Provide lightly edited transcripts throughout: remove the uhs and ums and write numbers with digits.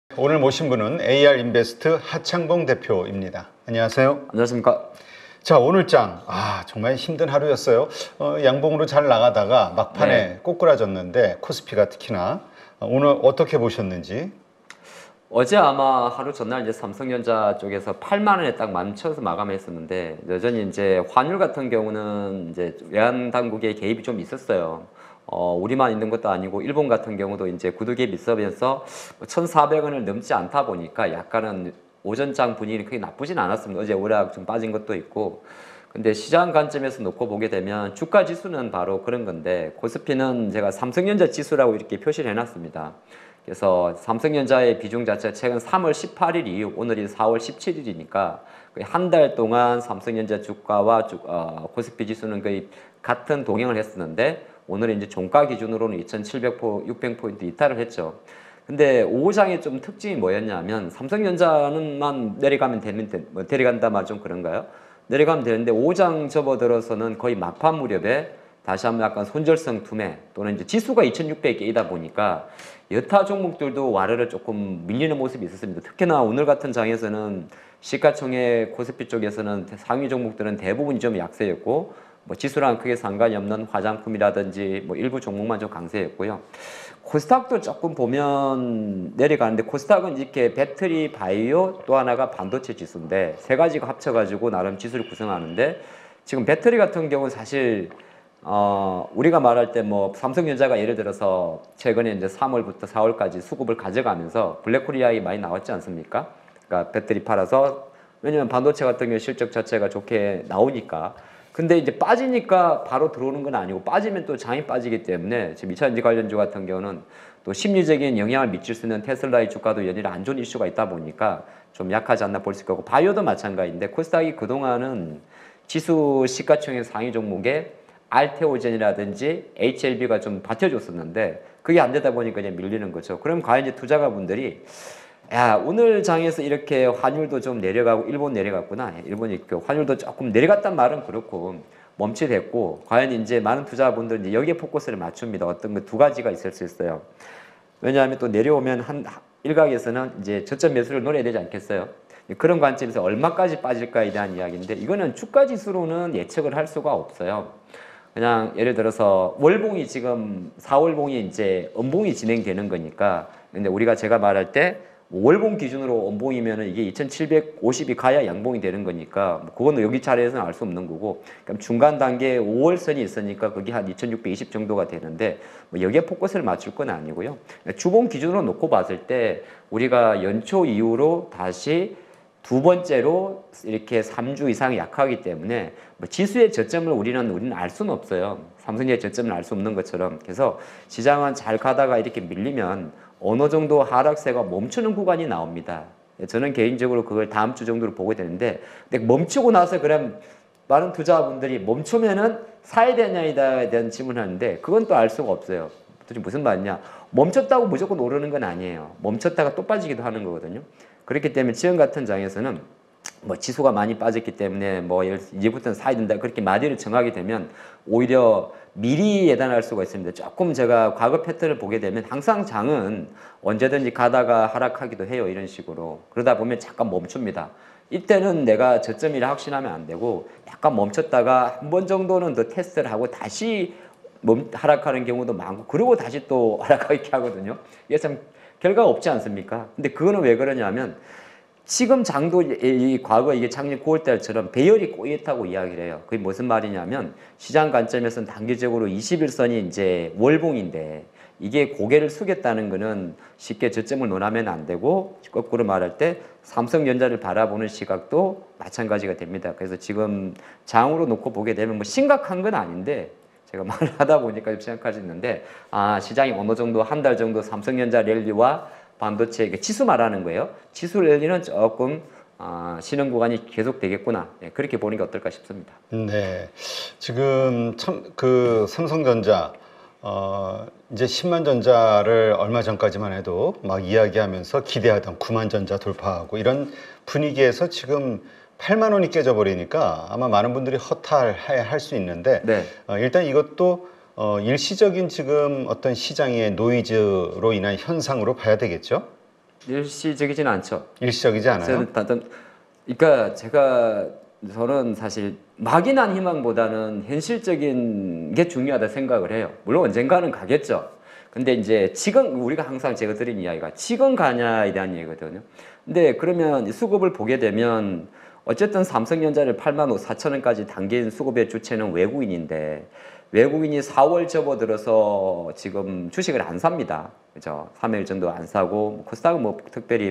오늘 모신 분은 AR인베스트 하창봉 대표입니다. 안녕하세요. 안녕하십니까. 자, 오늘 장 정말 힘든 하루였어요. 양봉으로 잘 나가다가 막판에 꼬꾸라졌는데 코스피가 특히나 오늘 어떻게 보셨는지? 어제 아마 하루 전날 이제 삼성전자 쪽에서 8만 원에 딱 멈춰서 마감했었는데 여전히 이제 환율 같은 경우는 이제 외환 당국의 개입이 좀 있었어요. 우리만 있는 것도 아니고 일본 같은 경우도 이제 구두 개입 있으면서 1,400원을 넘지 않다 보니까 약간은 오전장 분위기는 크게 나쁘진 않았습니다. 어제 오락 좀 빠진 것도 있고. 근데 시장 관점에서 놓고 보게 되면 주가 지수는 바로 그런 건데 코스피는 제가 삼성전자 지수라고 이렇게 표시를 해놨습니다. 그래서 삼성전자의 비중 자체가 최근 3월 18일 이후 오늘이 4월 17일이니까 한 달 동안 삼성전자 주가와 코스피 지수는 거의 같은 동행을 했었는데 오늘은 이제 종가 기준으로는 2,700포인트 이탈을 했죠. 근데 오후장의 좀 특징이 뭐였냐면 삼성전자는만 내려가면 되는데 내려간다 말 좀 그런가요? 내려가면 되는데 오후장 접어들어서는 거의 막판 무렵에 다시 한번 약간 손절성 투매 또는 이제 지수가 2,600에 깨이다 보니까 여타 종목들도 와르르 조금 밀리는 모습이 있었습니다. 특히나 오늘 같은 장에서는 시가총액 코스피 쪽에서는 상위 종목들은 대부분 좀 약세였고 뭐 지수랑 크게 상관이 없는 화장품이라든지 뭐 일부 종목만 좀 강세였고요. 코스닥도 조금 보면 내려가는데 코스닥은 이렇게 배터리, 바이오 또 하나가 반도체 지수인데 세 가지가 합쳐가지고 나름 지수를 구성하는데 지금 배터리 같은 경우는 사실 우리가 말할 때 뭐 삼성전자가 예를 들어서 최근에 이제 3월부터 4월까지 수급을 가져가면서 블랙코리아이 많이 나왔지 않습니까? 그러니까 배터리 팔아서 왜냐면 반도체 같은 경우 실적 자체가 좋게 나오니까. 근데 이제 빠지니까 바로 들어오는 건 아니고 빠지면 또 장이 빠지기 때문에 지금 2차전지 관련주 같은 경우는 또 심리적인 영향을 미칠 수 있는 테슬라의 주가도 연일 안 좋은 이슈가 있다 보니까 좀 약하지 않나 볼 수 있고 바이오도 마찬가지인데 코스닥이 그동안은 지수 시가총액 상위 종목에 알테오젠이라든지 HLB가 좀 버텨줬었는데 그게 안 되다 보니까 그냥 밀리는 거죠. 그럼 과연 이제 투자가분들이 야 오늘 장에서 이렇게 환율도 좀 내려가고 일본 내려갔구나. 일본이 그 환율도 조금 내려갔단 말은 그렇고 멈칫했고 과연 이제 많은 투자분들은 이제 여기에 포커스를 맞춥니다. 어떤 그 두 가지가 있을 수 있어요. 왜냐하면 또 내려오면 한 일각에서는 이제 저점 매수를 노려야 되지 않겠어요? 그런 관점에서 얼마까지 빠질까에 대한 이야기인데 이거는 주가 지수로는 예측을 할 수가 없어요. 그냥 예를 들어서 월봉이 지금 4월봉이 이제 음봉이 진행되는 거니까 근데 우리가 제가 말할 때 월봉 기준으로 음봉이면은 이게 2,750이 가야 양봉이 되는 거니까 그거는 여기 차례에서는 알 수 없는 거고 그럼 중간 단계에 5월선이 있으니까 그게 한 2,620 정도가 되는데 뭐 여기에 포커스를 맞출 건 아니고요. 주봉 기준으로 놓고 봤을 때 우리가 연초 이후로 다시 두 번째로 이렇게 3주 이상 약하기 때문에 뭐 지수의 저점을 우리는 알 수는 없어요. 삼성의 저점을 알 수 없는 것처럼. 그래서 시장은 잘 가다가 이렇게 밀리면 어느 정도 하락세가 멈추는 구간이 나옵니다. 저는 개인적으로 그걸 다음 주 정도로 보게 되는데 근데 멈추고 나서 그럼 많은 투자분들이 멈추면은 사야 되냐에 대한 질문을 하는데 그건 또 알 수가 없어요. 도대체 무슨 말이냐. 멈췄다고 무조건 오르는 건 아니에요. 멈췄다가 또 빠지기도 하는 거거든요. 그렇기 때문에 지금 같은 장에서는 뭐 지수가 많이 빠졌기 때문에 뭐 이제부터는 사야 된다 그렇게 마디를 정하게 되면 오히려 미리 예단할 수가 있습니다. 조금 제가 과거 패턴을 보게 되면 항상 장은 언제든지 가다가 하락하기도 해요. 이런 식으로. 그러다 보면 잠깐 멈춥니다. 이때는 내가 저점이라 확신하면 안 되고 약간 멈췄다가 한 번 정도는 더 테스트를 하고 다시 하락하는 경우도 많고 그리고 다시 또 하락하게 하거든요. 이게 참 결과가 없지 않습니까? 근데 그거는 왜 그러냐면 지금 장도 이 과거 이게 작년 9월 달처럼 배열이 꼬였다고 이야기를 해요. 그게 무슨 말이냐면 시장 관점에서는 단기적으로 21선이 이제 월봉인데 이게 고개를 숙였다는 거는 쉽게 저점을 논하면 안 되고 거꾸로 말할 때 삼성전자를 바라보는 시각도 마찬가지가 됩니다. 그래서 지금 장으로 놓고 보게 되면 뭐 심각한 건 아닌데 제가 말을 하다 보니까 좀 생각할 수 있는데 시장이 어느 정도 한 달 정도 삼성전자 랠리와 반도체 지수 말하는 거예요. 지수 랠리는 조금 쉬는 구간이 계속 되겠구나. 네, 그렇게 보는 게 어떨까 싶습니다. 네, 지금 참 그 삼성전자 이제 10만 전자를 얼마 전까지만 해도 막 이야기하면서 기대하던 9만 전자 돌파하고 이런 분위기에서 지금 8만 원이 깨져버리니까 아마 많은 분들이 허탈할 수 있는데 네. 일단 이것도 일시적인 지금 어떤 시장의 노이즈로 인한 현상으로 봐야 되겠죠? 일시적이지는 않죠. 일시적이지 않아요? 그러니까 저는 사실 막연한 희망보다는 현실적인 게 중요하다 생각을 해요. 물론 언젠가는 가겠죠. 근데 이제 지금 우리가 항상 제가 드린 이야기가 지금 가냐에 대한 얘기거든요. 근데 그러면 수급을 보게 되면 어쨌든 삼성전자를 8만 4천 원까지 당긴 수급의 주체는 외국인인데 외국인이 4월 접어들어서 지금 주식을 안 삽니다. 그죠? 3일 정도 안 사고 코스닥은 뭐 특별히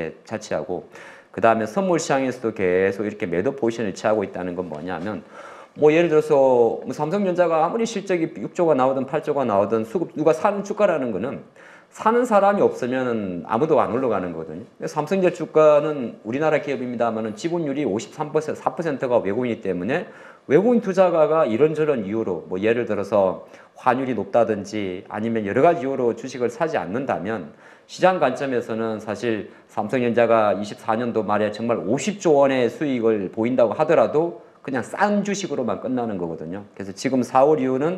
차치하고 그 다음에 선물 시장에서도 계속 이렇게 매도 포지션을 취하고 있다는 건 뭐냐면 뭐 예를 들어서 뭐 삼성전자가 아무리 실적이 6조가 나오든 8조가 나오든 수급 누가 사는 주가라는 거는 사는 사람이 없으면 아무도 안 올라가는 거거든요. 삼성전자 주가는 우리나라 기업입니다만은 지분율이 53%, 4%가 외국인이기 때문에 외국인 투자가가 이런저런 이유로 뭐 예를 들어서 환율이 높다든지 아니면 여러 가지 이유로 주식을 사지 않는다면 시장 관점에서는 사실 삼성전자가 24년도 말에 정말 50조 원의 수익을 보인다고 하더라도 그냥 싼 주식으로만 끝나는 거거든요. 그래서 지금 4월 이후는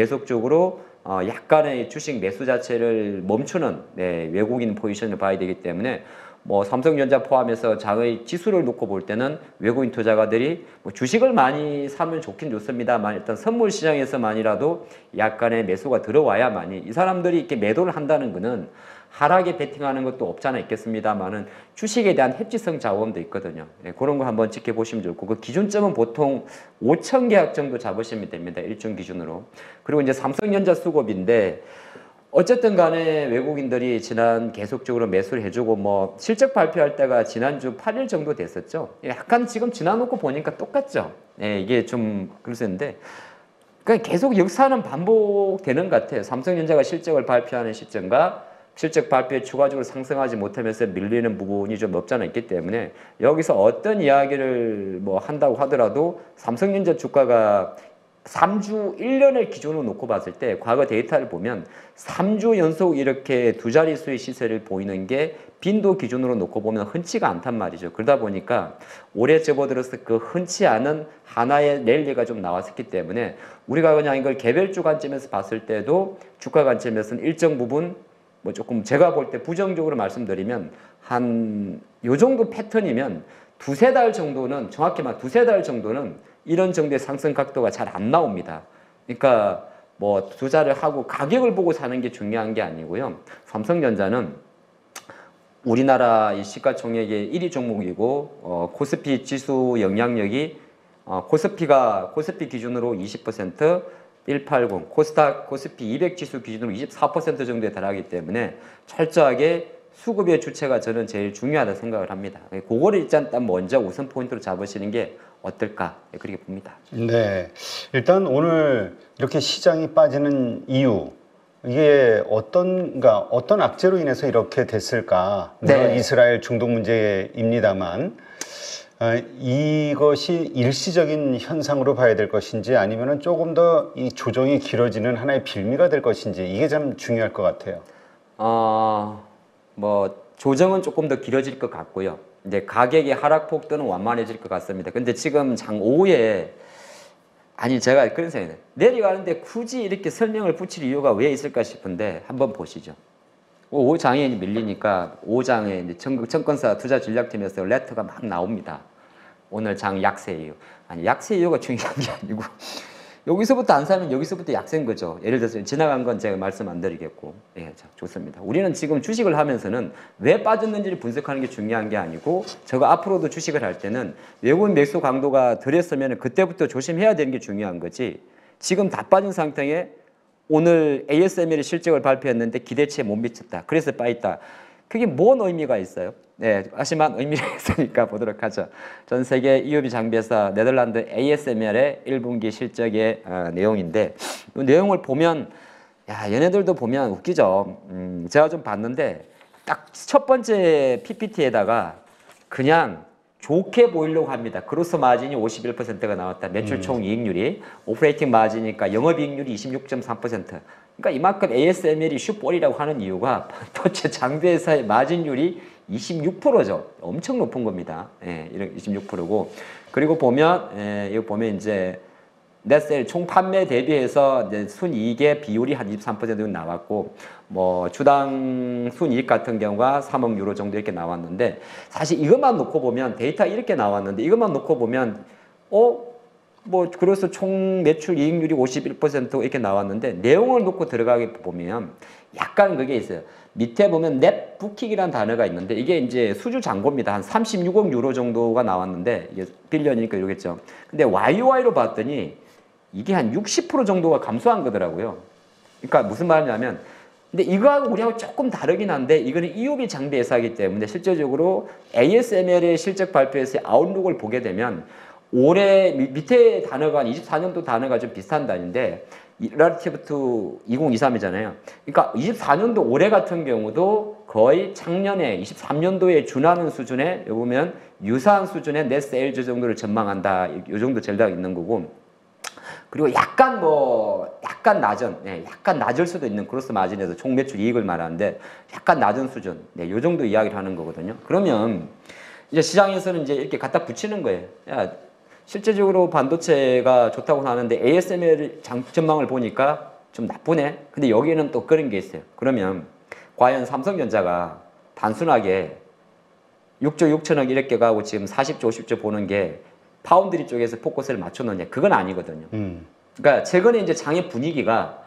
계속적으로 약간의 주식 매수 자체를 멈추는 외국인 포지션을 봐야 되기 때문에 뭐 삼성전자 포함해서 장의 지수를 놓고 볼 때는 외국인 투자가들이 뭐 주식을 많이 사면 좋긴 좋습니다만 일단 선물 시장에서만이라도 약간의 매수가 들어와야만이 이 사람들이 이렇게 매도를 한다는 거는 하락에 베팅하는 것도 없잖아 있겠습니다만은 주식에 대한 해지성 자원도 있거든요. 그런 거 한번 지켜보시면 좋고 그 기준점은 보통 5천 계약 정도 잡으시면 됩니다. 일종 기준으로. 그리고 이제 삼성전자 수급인데 어쨌든 간에 외국인들이 지난 계속적으로 매수를 해주고 뭐 실적 발표할 때가 지난주 8일 정도 됐었죠. 약간 지금 지나놓고 보니까 똑같죠. 이게 좀 그랬었는데 그러니까 계속 역사는 반복되는 것 같아요. 삼성전자가 실적을 발표하는 시점과 실적 발표에 추가적으로 상승하지 못하면서 밀리는 부분이 좀 없지 않아 있기 때문에 여기서 어떤 이야기를 뭐 한다고 하더라도 삼성전자 주가가 3주 1년을 기준으로 놓고 봤을 때 과거 데이터를 보면 3주 연속 이렇게 두 자릿수의 시세를 보이는 게 빈도 기준으로 놓고 보면 흔치가 않단 말이죠. 그러다 보니까 올해 접어들어서 그 흔치 않은 하나의 랠리가 좀 나왔었기 때문에 우리가 그냥 이걸 개별주 관점에서 봤을 때도 주가 관점에서는 일정 부분 뭐 조금 제가 볼 때 부정적으로 말씀드리면 한 요 정도 패턴이면 두세 달 정도는 정확히 말 두세 달 정도는 이런 정도의 상승 각도가 잘 안 나옵니다. 그러니까 뭐 투자를 하고 가격을 보고 사는 게 중요한 게 아니고요. 삼성전자는 우리나라 이 시가총액의 1위 종목이고 코스피 지수 영향력이 코스피 기준으로 20%, 180, 코스피 200 지수 기준으로 24% 정도에 달하기 때문에 철저하게 수급의 주체가 저는 제일 중요하다 생각을 합니다. 그거를 일단 먼저 우선 포인트로 잡으시는 게 어떨까 그렇게 봅니다. 네, 일단 오늘 이렇게 시장이 빠지는 이유 이게 어떤 악재로 인해서 이렇게 됐을까? 물론 네. 이스라엘 중동 문제입니다만 이것이 일시적인 현상으로 봐야 될 것인지 아니면은 조금 더 이 조정이 길어지는 하나의 빌미가 될 것인지 이게 참 중요할 것 같아요. 뭐 조정은 조금 더 길어질 것 같고요. 이제 가격의 하락 폭도는 완만해질 것 같습니다. 근데 지금 장 오후에 제가 그런 생각이에요. 내려가는데 굳이 이렇게 설명을 붙일 이유가 왜 있을까 싶은데 한번 보시죠. 오장에 밀리니까 오장에 이제 증권사 투자전략팀에서 레터가 막 나옵니다. 오늘 장 약세 이유. 약세 이유가 중요한 게 아니고 여기서부터 안 사면 여기서부터 약세인 거죠. 예를 들어서 지나간 건 제가 말씀 안 드리겠고. 자, 좋습니다. 우리는 지금 주식을 하면서는 왜 빠졌는지를 분석하는 게 중요한 게 아니고 제가 앞으로도 주식을 할 때는 외국인 매수 강도가 덜했으면 그때부터 조심해야 되는 게 중요한 거지. 지금 다 빠진 상태에 오늘 ASML이 실적을 발표했는데 기대치에 못 미쳤다. 그래서 빠졌다. 그게 뭔 의미가 있어요? 아시만 의미가 있으니까 보도록 하죠. 전 세계 EUV 장비회사 네덜란드 ASML의 1분기 실적의 내용인데 이 내용을 보면 얘네들도 보면 웃기죠. 제가 좀 봤는데 딱 첫 번째 PPT에다가 그냥 좋게 보이려고 합니다. 그로스 마진이 51%가 나왔다. 매출 총 이익률이 오퍼레이팅 마진이니까 영업이익률이 26.3%. 그러니까 이만큼 ASML이 슈퍼리라고 하는 이유가 도대체 장비회사의 마진율이 26%죠. 엄청 높은 겁니다. 26%고 그리고 보면 이거 보면 이제 넷셀 총 판매 대비해서 이제 순이익의 비율이 한 23% 정도 나왔고, 뭐 주당 순이익 같은 경우가 3억 유로 정도 이렇게 나왔는데, 사실 이것만 놓고 보면 데이터 이렇게 나왔는데 이것만 놓고 보면 뭐 그래서 총 매출 이익률이 51% 이렇게 나왔는데, 내용을 놓고 들어가게 보면 약간 그게 있어요. 밑에 보면 넷 부킹이라는 단어가 있는데, 이게 이제 수주 잔고입니다. 한 36억 유로 정도가 나왔는데, 이게 빌런이니까 이러겠죠. 근데 YOY로 봤더니 이게 한 60% 정도가 감소한 거더라고요. 그러니까 무슨 말이냐면, 근데 이거하고 우리하고 조금 다르긴 한데, 이거는 EUV 장비 회사이기 때문에 실제적으로 ASML의 실적 발표에서 아웃룩을 보게 되면 올해 밑에 단어가 24년도 단어가 좀 비슷한 단인데, relative to 2023이잖아요. 그러니까 24년도 올해 같은 경우도 거의 작년에 23년도에 준하는 수준의, 여기 보면 유사한 수준의 넷 세일즈 정도를 전망한다. 이 정도 전략이 있는 거고, 그리고 약간 약간 낮을 수도 있는 크로스 마진에서 총 매출 이익을 말하는데 약간 낮은 수준, 요 정도 이야기를 하는 거거든요. 그러면 이제 시장에서는 이제 이렇게 갖다 붙이는 거예요. 야, 실제적으로 반도체가 좋다고 하는데 ASML 전망을 보니까 좀 나쁘네. 근데 여기에는 또 그런 게 있어요. 그러면 과연 삼성전자가 단순하게 6조 6천억 이렇게 가고 지금 40조 50조 보는 게 파운드리 쪽에서 포커스를 맞춰놓냐? 그건 아니거든요. 그러니까 최근에 이제 장의 분위기가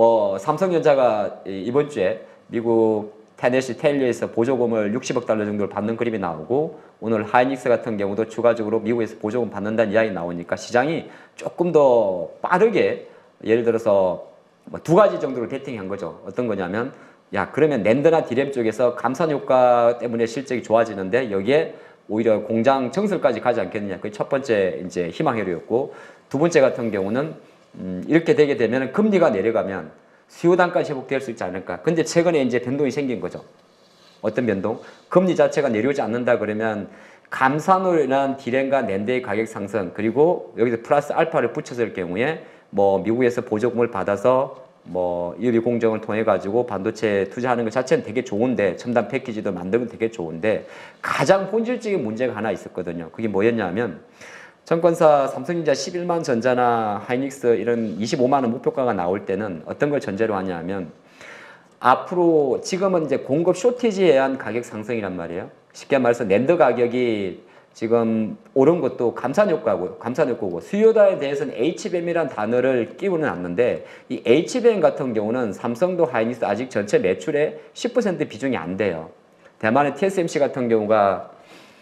삼성전자가 이번 주에 미국 테네시 텔리에서 보조금을 60억 달러 정도를 받는 그림이 나오고, 오늘 하이닉스 같은 경우도 추가적으로 미국에서 보조금 받는다는 이야기 나오니까 시장이 조금 더 빠르게, 예를 들어서 뭐 두 가지 정도로 베팅한 거죠. 어떤 거냐면, 야, 그러면 낸드나 디램 쪽에서 감산 효과 때문에 실적이 좋아지는데 여기에 오히려 공장 증설까지 가지 않겠느냐. 그게 첫 번째 이제 희망회로였고, 두 번째 같은 경우는 이렇게 되게 되면 금리가 내려가면 수요 단가가 회복될 수 있지 않을까. 근데 최근에 이제 변동이 생긴 거죠. 어떤 변동? 금리 자체가 내려오지 않는다 그러면 감산으로 인한 디램과 낸드의 가격 상승, 그리고 여기서 플러스 알파를 붙였을 경우에 뭐 미국에서 보조금을 받아서 뭐 EUV 공정을 통해 가지고 반도체 투자하는 것 자체는 되게 좋은데, 첨단 패키지도 만들면 되게 좋은데, 가장 본질적인 문제가 하나 있었거든요. 그게 뭐였냐면, 증권사 삼성전자 11만 전자나 하이닉스 이런 25만 원 목표가가 나올 때는 어떤 걸 전제로 하냐면, 앞으로 지금은 이제 공급 쇼티지에 의한 가격 상승이란 말이에요. 쉽게 말해서 낸드 가격이 지금 오른 것도 감산 효과고, 수요에 대해서는 HBM이라는 단어를 끼우는 않는데, 이 HBM 같은 경우는 삼성도 하이닉스 아직 전체 매출의 10% 비중이 안 돼요. 대만의 TSMC 같은 경우가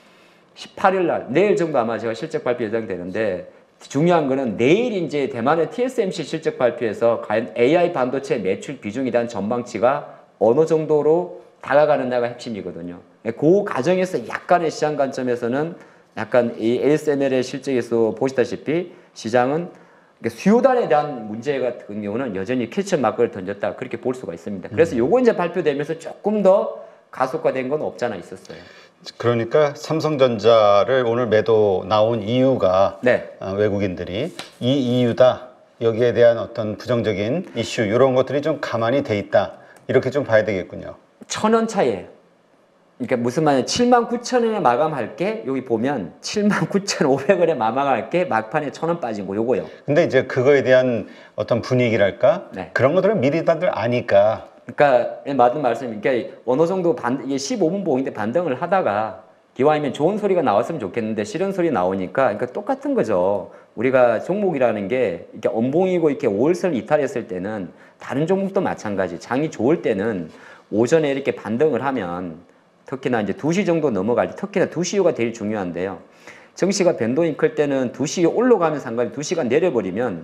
18일 날, 내일 정도 아마 제가 실적 발표 예정되는데, 중요한 거는 내일 이제 대만의 TSMC 실적 발표에서 과연 AI 반도체 매출 비중에 대한 전망치가 어느 정도로 다가가느냐가 핵심이거든요. 그 과정에서 약간의 시장 관점에서는 약간 이 ASML의 실적에서 보시다시피 시장은 수요단에 대한 문제 같은 경우는 여전히 캐치 마크를 던졌다, 그렇게 볼 수가 있습니다. 그래서 요거 이제 발표되면서 조금 더 가속화된 건 없잖아 있었어요. 그러니까 삼성전자를 오늘 매도 나온 이유가 네. 외국인들이 이 이유다, 여기에 대한 어떤 부정적인 이슈 이런 것들이 좀 가만히 돼 있다, 이렇게 좀 봐야 되겠군요. 1,000원 차이예요. 그러니까 무슨 말이냐, 79,000원에 마감할게, 여기 보면 79,500원에 마감할게, 막판에 1,000원 빠진 거 요거요. 근데 이제 그거에 대한 어떤 분위기랄까, 네. 그런 것들은 미리 다들 아니까. 그러니까 맞는 말씀이니까, 그러니까 어느 정도 이게 15분 보인데 반등을 하다가 기왕이면 좋은 소리가 나왔으면 좋겠는데 싫은 소리 나오니까, 그러니까 똑같은 거죠. 우리가 종목이라는 게 이렇게 엄봉이고 이렇게 올설 이탈했을 때는 다른 종목도 마찬가지. 장이 좋을 때는 오전에 이렇게 반등을 하면, 특히나 이제 2시 정도 넘어갈 때, 특히나 2시 이후가 제일 중요한데요. 증시가 변동이 클 때는 2시 올라가면 상관이, 2시간 내려버리면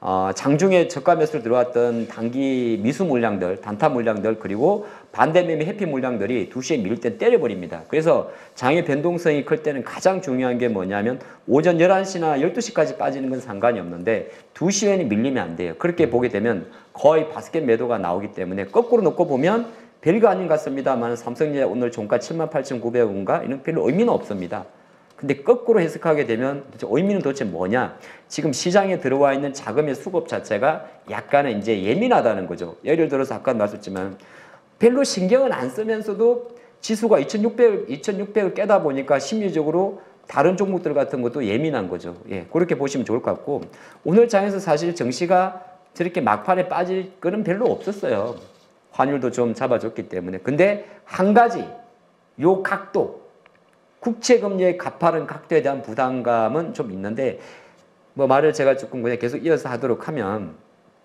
장중에 저가 매수로 들어왔던 단기 미수 물량들, 단타 물량들, 그리고 반대 매매 해피 물량들이 2시에 밀 때 때려버립니다. 그래서 장의 변동성이 클 때는 가장 중요한 게 뭐냐면, 오전 11시나 12시까지 빠지는 건 상관이 없는데 2시에는 밀리면 안 돼요. 그렇게 보게 되면 거의 바스켓 매도가 나오기 때문에, 거꾸로 놓고 보면 별거 아닌 것 같습니다만 삼성전자 오늘 종가 78,900원인가 이런 별로 의미는 없습니다. 근데 거꾸로 해석하게 되면 의미는 도대체 뭐냐? 지금 시장에 들어와 있는 자금의 수급 자체가 약간은 이제 예민하다는 거죠. 예를 들어서 아까 말씀했지만 별로 신경을 안 쓰면서도 지수가 2,600을 깨다 보니까 심리적으로 다른 종목들 같은 것도 예민한 거죠. 예, 그렇게 보시면 좋을 것 같고 오늘 장에서 사실 정시가 저렇게 막판에 빠질 거는 별로 없었어요. 환율도 좀 잡아줬기 때문에. 근데 한 가지 요 각도 국채금리의 가파른 각도에 대한 부담감은 좀 있는데 뭐 말을 제가 조금 그냥 계속 이어서 하도록 하면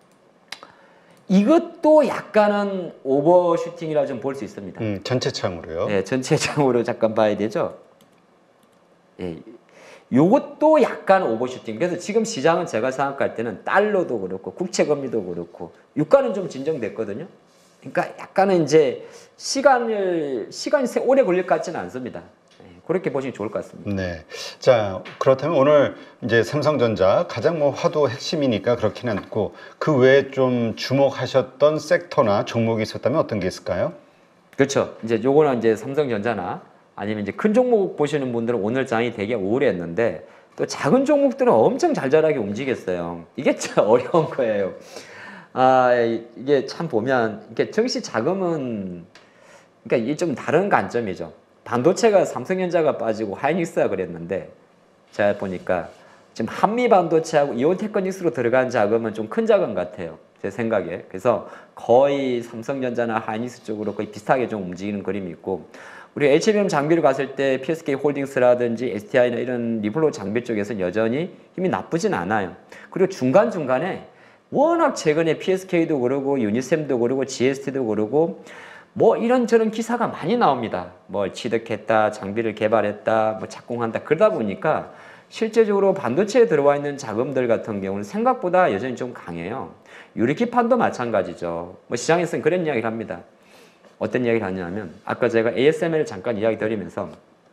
이것도 약간은 오버슈팅이라고 좀 볼 수 있습니다. 전체 창으로요. 네, 전체적으로 잠깐 봐야 되죠. 예, 요것도 약간 오버슈팅. 그래서 지금 시장은 제가 생각할 때는 달러도 그렇고 국채금리도 그렇고 유가는 좀 진정됐거든요. 그러니까 약간은 이제 시간이 오래 걸릴 것 같지는 않습니다. 예, 그렇게 보시면 좋을 것 같습니다. 네. 자, 그렇다면 오늘 이제 삼성전자 가장 뭐 화두 핵심이니까 그렇긴 않고 그 외에 좀 주목하셨던 섹터나 종목이 있었다면 어떤 게 있을까요? 그렇죠. 이제 요거는 이제 삼성전자나 아니면 이제 큰 종목 보시는 분들은 오늘 장이 되게 우울했는데 또 작은 종목들은 엄청 잘잘하게 움직였어요. 이게 참 어려운 거예요. 아, 이게 참 보면 이게 정시 자금은 그러니까 이게 좀 다른 관점이죠. 반도체가 삼성전자가 빠지고 하이닉스가 그랬는데 제가 보니까 지금 한미 반도체하고 이온테크닉스로 들어간 자금은 좀 큰 자금 같아요. 제 생각에. 그래서 거의 삼성전자나 하이닉스 쪽으로 거의 비슷하게 좀 움직이는 그림이 있고 우리 HBM 장비를 갔을 때 PSK 홀딩스라든지 STI나 이런 리플로 장비 쪽에서는 여전히 힘이 나쁘진 않아요. 그리고 중간중간에 워낙 최근에 PSK도 그러고 유니셈도 그러고 GST도 그러고 뭐 이런저런 기사가 많이 나옵니다. 뭐 취득했다, 장비를 개발했다, 뭐 착공한다. 그러다 보니까 실제적으로 반도체에 들어와 있는 자금들 같은 경우는 생각보다 여전히 좀 강해요. 유리기판도 마찬가지죠. 뭐 시장에서는 그런 이야기를 합니다. 어떤 이야기를 하냐면 아까 제가 ASML 잠깐 이야기 드리면서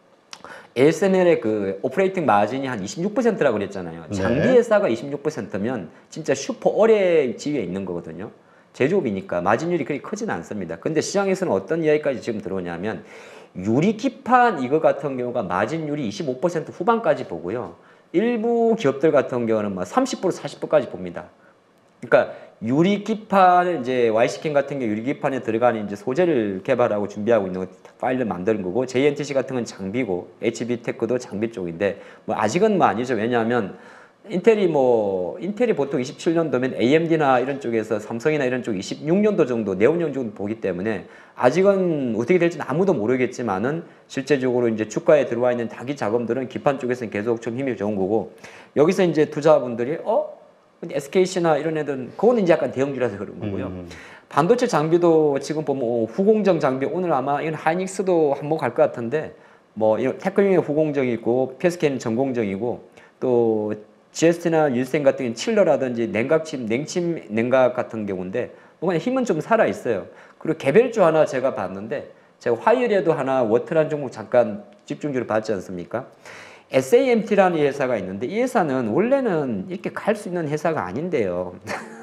ASML의 그 오퍼레이팅 마진이 한 26%라고 그랬잖아요. 장비 회사가 26%면 진짜 슈퍼 어뢰 지위에 있는 거거든요. 제조업이니까 마진율이 그리 크진 않습니다. 근데 시장에서는 어떤 이야기까지 지금 들어오냐면 유리기판 이거 같은 경우가 마진율이 25% 후반까지 보고요. 일부 기업들 같은 경우는 막 30%, 40%까지 봅니다. 그러니까 유리기판을 이제 YC캠 같은 경우 유리기판에 들어가는 이제 소재를 개발하고 준비하고 있는 파일을 만드는 거고 JNTC 같은 건 장비고 HB테크도 장비 쪽인데 뭐 아직은 뭐 아니죠. 왜냐하면 인텔이 보통 27년도면 AMD나 이런 쪽에서 삼성이나 이런 쪽 26년도 정도 내운형 정도 보기 때문에 아직은 어떻게 될지는 아무도 모르겠지만은 실제적으로 이제 주가에 들어와 있는 다기 자금들은 기판 쪽에서는 계속 좀 힘이 좋은 거고 여기서 이제 투자분들이 근데 SKC나 이런 애들은 그거는 이제 약간 대형주라서 그런 거고요. 반도체 장비도 지금 보면 후공정 장비 오늘 아마 이건 하이닉스도 한번 갈 것 같은데 뭐 이런 테크닉의 후공정이 있고 PSK는 전공정이고 또 GST나 율생 같은 경우는 칠러라든지 냉침 냉각 같은 경우인데 뭐 그냥 힘은 좀 살아 있어요. 그리고 개별주 하나 제가 봤는데 제가 화요일에도 하나 워트란 종목 잠깐 집중주를 봤지 않습니까? SAMT라는 회사가 있는데 이 회사는 원래는 이렇게 갈 수 있는 회사가 아닌데요.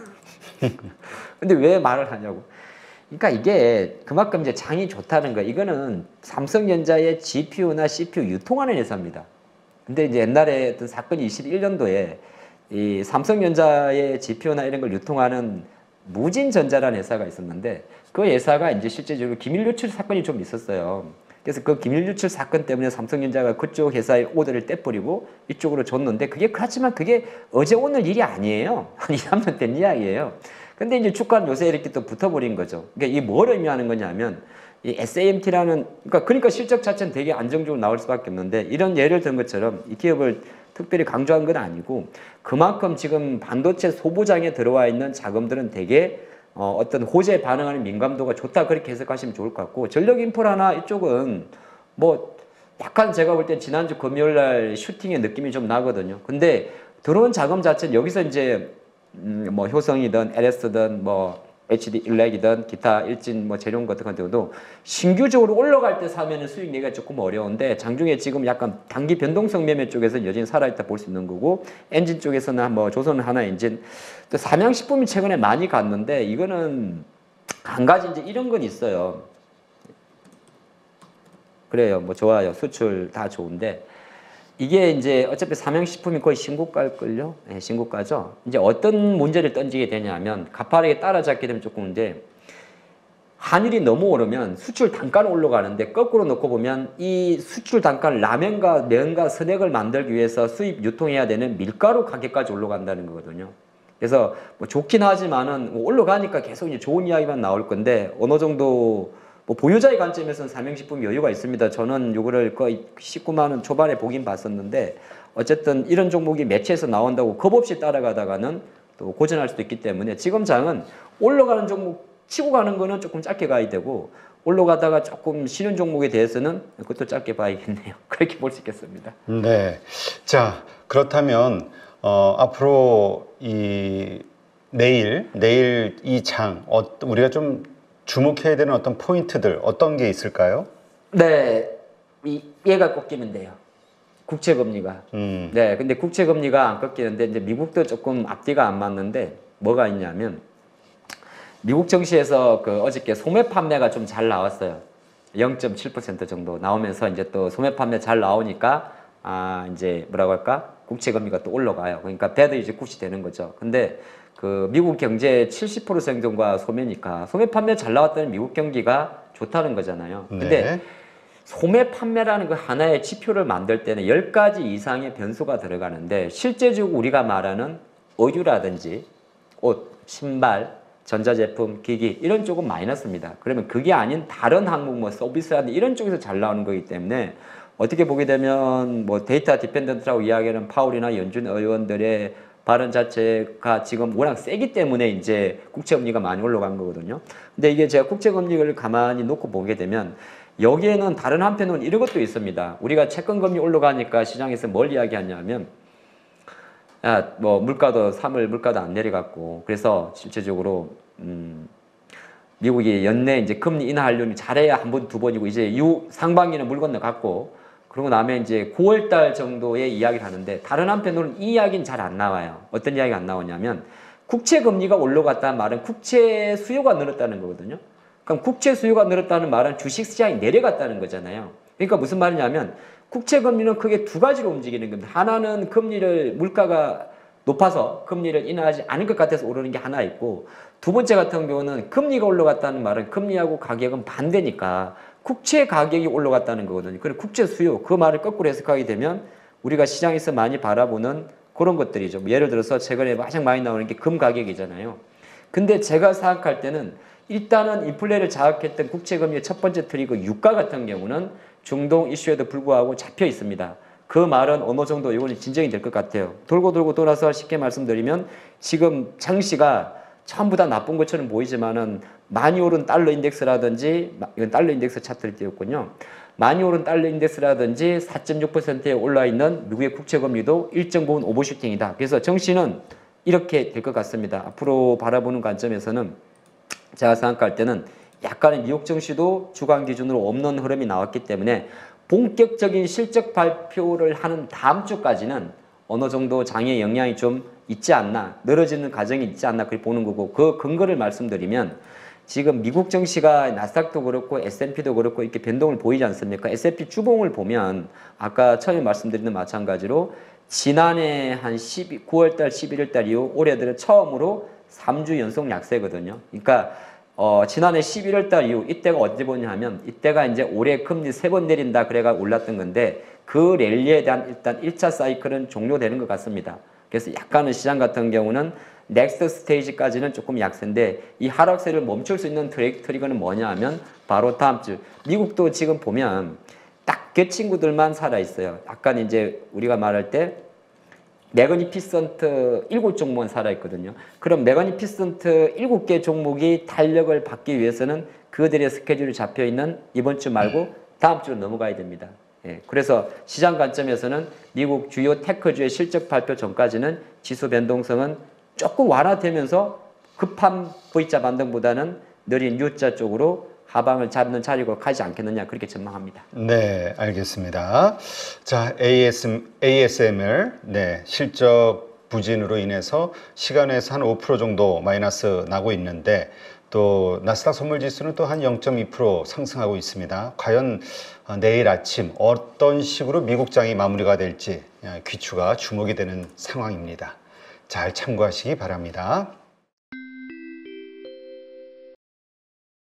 근데 왜 말을 하냐고. 그러니까 이게 그만큼 이제 장이 좋다는 거예요. 이거는 삼성전자의 GPU나 CPU 유통하는 회사입니다. 근데 이제 옛날에 어떤 사건이 21년도에 이 삼성전자의 GPU나 이런 걸 유통하는 무진전자라는 회사가 있었는데 그 회사가 이제 실제적으로 기밀 유출 사건이 좀 있었어요. 그래서 그 기밀 유출 사건 때문에 삼성전자가 그쪽 회사의 오더를 떼버리고 이쪽으로 줬는데 그렇지만 그게 어제 오늘 일이 아니에요. 한 2, 3년 된 이야기예요. 근데 이제 주가는 요새 이렇게 또 붙어버린 거죠. 그러니까 이게 뭘 의미하는 거냐면 이 SAMT라는 그러니까 실적 자체는 되게 안정적으로 나올 수밖에 없는데 이런 예를 든 것처럼 이 기업을 특별히 강조한 건 아니고 그만큼 지금 반도체 소부장에 들어와 있는 자금들은 되게 어떤 호재에 반응하는 민감도가 좋다 그렇게 해석하시면 좋을 것 같고 전력인프라나 이쪽은 뭐 약간 제가 볼 때 지난주 금요일 날 슈팅의 느낌이 좀 나거든요. 근데 들어온 자금 자체는 여기서 이제 뭐 효성이든 LS든 뭐 HD 일렉이든 기타 일진 뭐 재료용 같은 경우도 신규적으로 올라갈 때 사면은 수익 내기가 조금 어려운데 장중에 지금 약간 단기 변동성 매매 쪽에서 여전히 살아있다 볼 수 있는 거고 엔진 쪽에서는 뭐 조선 하나 엔진 또 삼양식품이 최근에 많이 갔는데 이거는 한 가지 이제 이런 건 있어요. 그래요. 뭐 좋아요. 수출 다 좋은데 이게 이제 어차피 삼양식품이 거의 신고가일걸요? 네, 신고가죠. 이제 어떤 문제를 던지게 되냐면 가파르게 따라잡게 되면 조금 이제 환율이 너무 오르면 수출 단가는 올라가는데 거꾸로 놓고 보면 이 수출 단가를 라면과 면과 스낵을 만들기 위해서 수입 유통해야 되는 밀가루 가격까지 올라간다는 거거든요. 그래서 뭐 좋긴 하지만은 뭐 올라가니까 계속 이제 좋은 이야기만 나올 건데 어느 정도 뭐 보유자의 관점에서는 삼양식품 여유가 있습니다. 저는 이거를 거의 19만 원 초반에 보긴 봤었는데 어쨌든 이런 종목이 매체에서 나온다고 겁 없이 따라가다가는 또 고전할 수도 있기 때문에 지금 장은 올라가는 종목 치고 가는 거는 조금 짧게 가야 되고 올라가다가 조금 쉬는 종목에 대해서는 그것도 짧게 봐야겠네요. 그렇게 볼 수 있겠습니다. 네. 자, 그렇다면 앞으로 내일 이 장 우리가 좀 주목해야 되는 어떤 포인트들 어떤 게 있을까요? 네, 얘가 꺾이면 돼요. 국채금리가. 네, 근데 국채금리가 안 꺾이는데 이제 미국도 조금 앞뒤가 안 맞는데 뭐가 있냐면 미국 증시에서 그 어저께 소매 판매가 좀 잘 나왔어요. 0.7% 정도 나오면서 이제 또 소매 판매 잘 나오니까 이제 뭐라고 할까? 국채금리가 또 올라가요. 그러니까 배도 이제 굿이 되는 거죠. 근데 그 미국 경제의 70% 생존과 소매니까 소매 판매 잘 나왔다는 미국 경기가 좋다는 거잖아요. 근데 네. 소매 판매라는 그 하나의 지표를 만들 때는 10가지 이상의 변수가 들어가는데 실제적으로 우리가 말하는 의류라든지 옷, 신발, 전자제품, 기기 이런 쪽은 마이너스입니다. 그러면 그게 아닌 다른 항목 뭐 서비스라든지 이런 쪽에서 잘 나오는 거기 때문에 어떻게 보게 되면 뭐 데이터 디펜던트라고 이야기하는 파울이나 연준 의원들의 발언 자체가 지금 워낙 세기 때문에 이제 국채금리가 많이 올라간 거거든요. 근데 이게 제가 국채금리를 가만히 놓고 보게 되면 여기에는 다른 한편으로는 이런 것도 있습니다. 우리가 채권금리 올라가니까 시장에서 뭘 이야기하냐면 뭐 물가도 3월 물가도 안 내려갔고 그래서 실제적으로 미국이 연내 이제 금리 인하하려면 잘해야 한 번, 두 번이고 이제 상반기는 물 건너갔고 그러고 나면 이제 9월 달 정도의 이야기를 하는데 다른 한편으로는 이 이야기는 잘 안 나와요. 어떤 이야기가 안 나오냐면 국채 금리가 올라갔다는 말은 국채 수요가 늘었다는 거거든요. 그럼 국채 수요가 늘었다는 말은 주식 시장이 내려갔다는 거잖아요. 그러니까 무슨 말이냐면 국채 금리는 크게 두 가지로 움직이는 겁니다. 하나는 금리를 물가가 높아서 금리를 인하하지 않을 것 같아서 오르는 게 하나 있고 두 번째 같은 경우는 금리가 올라갔다는 말은 금리하고 가격은 반대니까 국채 가격이 올라갔다는 거거든요. 그리고 국채 수요 그 말을 거꾸로 해석하게 되면 우리가 시장에서 많이 바라보는 그런 것들이죠. 예를 들어서 최근에 가장 많이 나오는 게 금 가격이잖아요. 근데 제가 생각할 때는 일단은 인플레를 자극했던 국채금리의 첫 번째 트리거 유가 같은 경우는 중동 이슈에도 불구하고 잡혀 있습니다. 그 말은 어느 정도 이거는 진정이 될 것 같아요. 돌고 돌고 돌아서 쉽게 말씀드리면 지금 장시가 전부 다 나쁜 것처럼 보이지만은 많이 오른 달러 인덱스라든지 이건 달러 인덱스 차트를 띄웠군요. 많이 오른 달러 인덱스라든지 4.6%에 올라 있는 미국의 국채금리도 일정 부분 오버슈팅이다. 그래서 정시는 이렇게 될 것 같습니다. 앞으로 바라보는 관점에서는 제가 생각할 때는 약간의 미국 증시도 주간 기준으로 없는 흐름이 나왔기 때문에 본격적인 실적 발표를 하는 다음 주까지는 어느 정도 장에 영향이 좀 있지 않나, 늘어지는 과정이 있지 않나 그렇게 보는 거고 그 근거를 말씀드리면 지금 미국 증시가 나스닥도 그렇고 S&P도 그렇고 이렇게 변동을 보이지 않습니까? S&P 주봉을 보면 아까 처음에 말씀드린 것 마찬가지로 지난해 한 9월달, 11월달 이후 올해 들어 처음으로 3주 연속 약세거든요. 그러니까 지난해 11월 달 이후 이때가 언제 보냐 하면 이때가 이제 올해 금리 3번 내린다 그래가 올랐던 건데 그 랠리에 대한 일단 1차 사이클은 종료되는 것 같습니다. 그래서 약간은 시장 같은 경우는 넥스트 스테이지까지는 조금 약세인데 이 하락세를 멈출 수 있는 트리거는 뭐냐 하면 바로 다음 주 미국도 지금 보면 딱 그 친구들만 살아있어요. 약간 이제 우리가 말할 때 매거니피센트 7종목은 살아있거든요. 그럼 매거니피센트 7개 종목이 탄력을 받기 위해서는 그들의 스케줄이 잡혀있는 이번 주 말고 다음 주로 넘어가야 됩니다. 예, 그래서 시장 관점에서는 미국 주요 테크주의 실적 발표 전까지는 지수 변동성은 조금 완화되면서 급한 V자 반등보다는 느린 U자 쪽으로 하방을 잡는 자리로 가지 않겠느냐 그렇게 전망합니다. 네, 알겠습니다. 자, ASML 실적 부진으로 인해서 시간에서 한 5% 정도 마이너스 나고 있는데 또 나스닥 선물지수는 또 한 0.2% 상승하고 있습니다. 과연 내일 아침 어떤 식으로 미국장이 마무리가 될지 귀추가 주목이 되는 상황입니다. 잘 참고하시기 바랍니다.